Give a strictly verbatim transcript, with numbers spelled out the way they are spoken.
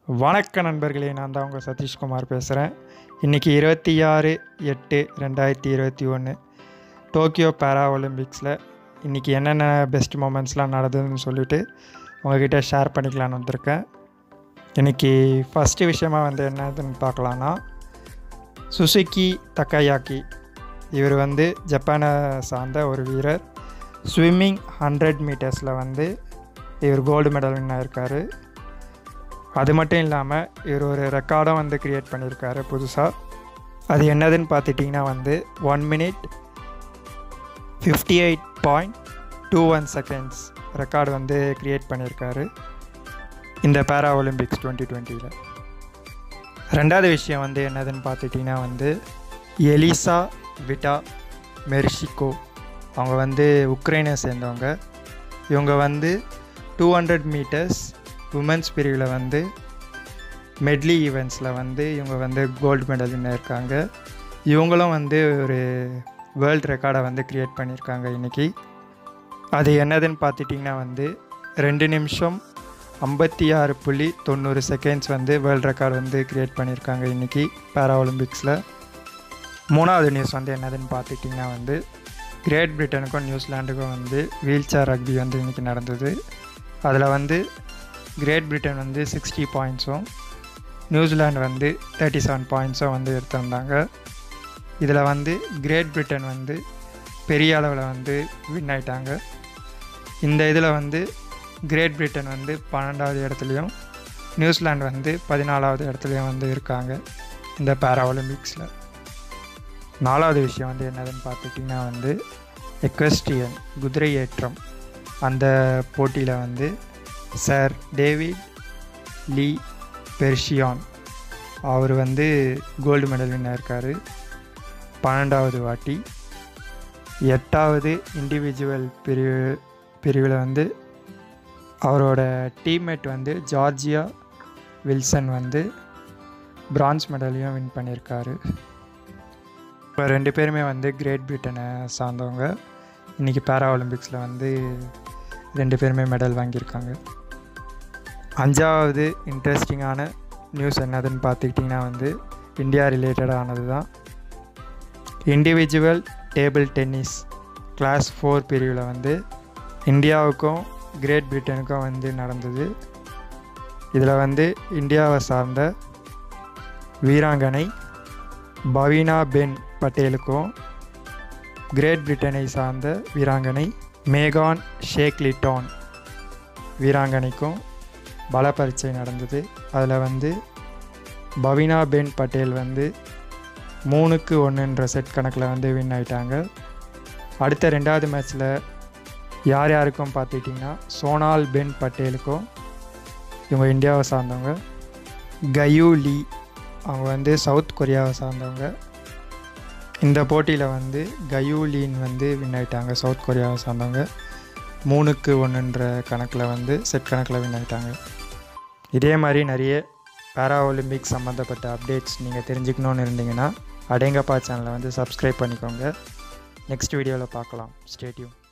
வணக்க நண்பர்களே, நான் தான் உங்கள் சதீஷ்குமார் பேசுகிறேன். இன்றைக்கி இருபத்தி ஆறு எட்டு ரெண்டாயிரத்தி இருபத்தி ஒன்று டோக்கியோ பேரா ஒலிம்பிக்ஸில் இன்றைக்கி என்னென்ன பெஸ்ட் மூமெண்ட்ஸ்லாம் நடந்ததுன்னு சொல்லிவிட்டு உங்கள்கிட்ட ஷேர் பண்ணிக்கலான்னு வந்திருக்கேன். இன்றைக்கி ஃபஸ்ட்டு விஷயமாக வந்து என்னதுன்னு பார்க்கலான்னா, சுசுகி தக்கயாக்கி இவர் வந்து ஜப்பானை சார்ந்த ஒரு வீரர். ஸ்விம்மிங் ஹண்ட்ரட் மீட்டர்ஸில் வந்து இவர் கோல்டு மெடல் வின் ஆயிருக்கார். அது மட்டும் இல்லாமல் இவர் ஒரு ரெக்கார்டும் வந்து க்ரியேட் பண்ணியிருக்காரு புதுசாக. அது என்னதுன்னு பார்த்துட்டிங்கன்னா வந்து one minute fifty eight point two one seconds record வந்து க்ரியேட் பண்ணியிருக்காரு இந்த பேரா ஒலிம்பிக்ஸ் டுவெண்ட்டி டுவெண்ட்டியில். ரெண்டாவது விஷயம் வந்து என்னதுன்னு பார்த்துட்டிங்கன்னா வந்து எலிசா விட்டா மெர்ஷிகோ, அவங்க வந்து உக்ரைனை சேர்ந்தவங்க. இவங்க வந்து டூ ஹண்ட்ரட் மீட்டர்ஸ் உமன்ஸ் பிரிவில் வந்து மெட்லி ஈவெண்ட்ஸில் வந்து இவங்க வந்து கோல்டு மெடல் வின் இருக்காங்க. இவங்களும் வந்து ஒரு வேர்ல்டு ரெக்கார்டை வந்து க்ரியேட் பண்ணியிருக்காங்க இன்றைக்கி. அது என்னதுன்னு பார்த்துட்டிங்கன்னா வந்து ரெண்டு நிமிஷம் ஐம்பத்தி ஆறு புள்ளி தொண்ணூறு செகண்ட்ஸ் வந்து வேர்ல்டு ரெக்கார்டு வந்து க்ரியேட் பண்ணியிருக்காங்க இன்றைக்கி பேரா ஒலிம்பிக்ஸில். மூணாவது நியூஸ் வந்து என்னதுன்னு பார்த்துட்டிங்கன்னா வந்து கிரேட் பிரிட்டனுக்கும் நியூசிலாண்டுக்கும் வந்து வீல் சேர் ரக்பி வந்து இன்றைக்கி நடந்தது. அதில் வந்து கிரேட் பிரிட்டன் வந்து சிக்ஸ்டி பாயிண்ட்ஸும் நியூசிலாண்டு வந்து தேர்ட்டி செவன் பாயிண்ட்ஸும் வந்து எடுத்திருந்தாங்க. இதில் வந்து கிரேட் பிரிட்டன் வந்து பெரிய அளவில் வந்து வின் ஆகிட்டாங்க. இந்த இதில் வந்து கிரேட் பிரிட்டன் வந்து பன்னெண்டாவது இடத்துலையும் நியூசிலாண்டு வந்து பதினாலாவது இடத்துலையும் வந்து இருக்காங்க இந்த பேரா ஒலிம்பிக்ஸில். நாலாவது விஷயம் வந்து என்னதுன்னு பார்த்துட்டிங்கன்னா வந்து எக்வெஸ்ட்ரியன் குதிரை ஏற்றம் அந்த போட்டியில் வந்து சர் டேவிட் லீ பெர்ஷியான் அவர் வந்து கோல்டு மெடல் வின் ஆயிருக்கார் பன்னெண்டாவது வாட்டி. எட்டாவது இண்டிவிஜுவல் பிரிவு பிரிவில் வந்து அவரோட டீம்மேட் வந்து ஜார்ஜியா வில்சன் வந்து பிரான்ஸ் மெடலையும் வின் பண்ணியிருக்காரு. இப்போ ரெண்டு பேருமே வந்து கிரேட் பிரிட்டனை சார்ந்தவங்க. இன்றைக்கி பேரா ஒலிம்பிக்ஸில் வந்து ரெண்டு பேருமே மெடல் வாங்கியிருக்காங்க. அஞ்சாவது இன்ட்ரெஸ்டிங்கான நியூஸ் என்னதுன்னு பார்த்துக்கிட்டிங்கன்னா வந்து இந்தியா ரிலேட்டடானது தான். Individual table tennis class four பிரிவில் வந்து இந்தியாவுக்கும் கிரேட் பிரிட்டனுக்கும் வந்து நடந்தது. இதில் வந்து இந்தியாவை சார்ந்த வீராங்கனை பவீனா பென் பட்டேலுக்கும் கிரேட் பிரிட்டனை சார்ந்த வீராங்கனை மேகான் ஷேக்லிட்டான் வீராங்கனைக்கும் பல பரீட்சை நடந்தது. அதில் வந்து பவீனா பென் பட்டேல் வந்து மூணுக்கு ஒன்றுன்ற செட் கணக்கில் வந்து வின் ஆகிட்டாங்க. அடுத்த ரெண்டாவது மேட்ச்சில் யார் யாருக்கும் பார்த்துட்டிங்கன்னா சோனால் பென் பட்டேலுக்கும், இவங்க இந்தியாவை சார்ந்தவங்க, கயூ லீ அவங்க வந்து சவுத் கொரியாவை சார்ந்தவங்க. இந்த போட்டியில் வந்து கயூ லீன் வந்து வின் ஆகிட்டாங்க, சவுத் கொரியாவை சார்ந்தவங்க. மூணுக்கு ஒன்றுன்ற கணக்கில் வந்து செட் கணக்கில் வின் ஆகிட்டாங்க. இதே மாதிரி நிறைய பேரா ஒலிம்பிக்ஸ் சம்மந்தப்பட்ட அப்டேட்ஸ் நீங்கள் தெரிஞ்சுக்கணுன்னு இருந்தீங்கன்னா அடேங்கப்பா சேனலை வந்து சப்ஸ்கிரைப் பண்ணிக்கோங்க. நெக்ஸ்ட் வீடியோவில் பார்க்கலாம். Stay tune.